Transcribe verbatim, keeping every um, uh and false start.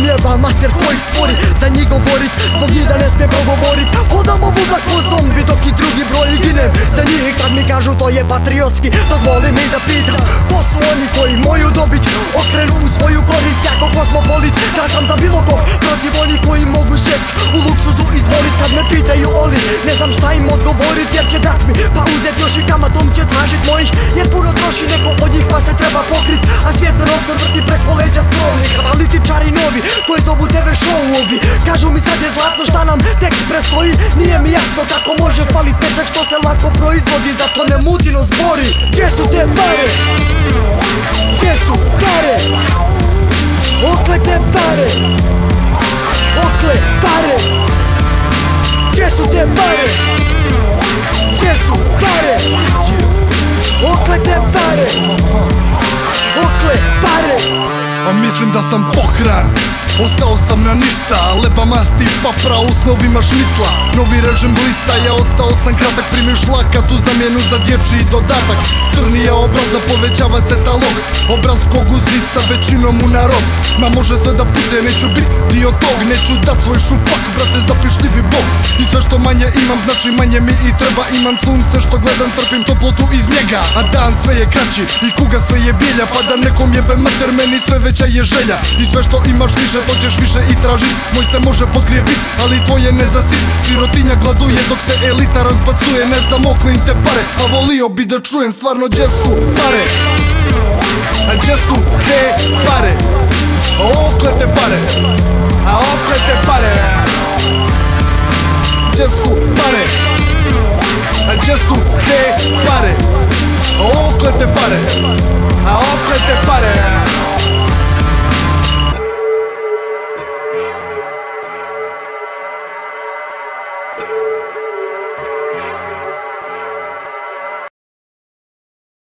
jeba mater tvojih stvori, za njih govorit, zbog njih da ne smijem progovorit. Hodam ovuda ko zombi dok i drugi broj ginem za njih. Kad mi kažu to je patriotski, dozvoli mi da pitam, ko su oni koji moju dobit okrenu u svoju korist? Jako kosmopolit, da sam za bilo kog protiv onih koji mogu šest u luksuzu izvolit. Kad me pitaju Oli, ne znam šta im odgovorit, jer će dat mi pa uzet još i kamatom će tražit mojih, jer puno troši neko od njih pa se treba pokrit. A svijet se novcem vrti preko leđa skromnih analitičari novi koji zovu te ve show-ovi. Kažu mi sad je zlatno šta nam tek prestoji, nije mi jasno kako može falit nečeg što se lako proizvodi. Zato ne mutino zbori, gdje su te pare? Gdje su pare? Okle te pare? Okle pare? Gdje su te pare? Gdje su pare? Okle te pare? Okle pare? A mislim da sam pokran, ostao sam na ništa, leba masti papra u snovima šnicla. Novi režim blista, ja ostao sam kratak, primio šlaka tu zamjenu za dječji dodatak. Crnija obraza, povećava se talog, obraz kog uzica većinom u narod. Ma može sve da puce, neću bit dio tog, neću dat svoj šupak, brate zapišljivi bog. I sve što manje imam, znači manje mi i treba. Imam sunce što gledam, trpim toplotu iz njega, a dan sve je kraći i kuga sve je bilja. Pa da nekom jebe mater, meni sve veća je želja. I sve što imaš više, to ćeš više i tražit. Moj se može potkrijepit, ali tvoje ne zasit. Sirotinja gladuje dok se elita razbacuje. Ne znam oklim te pare, a volio bi da čujem stvarno gdje su pare. A gdje su te pare? Okle te pare? A okle te pare? Gdje su pare? A gdje su te pare? Okle te pare?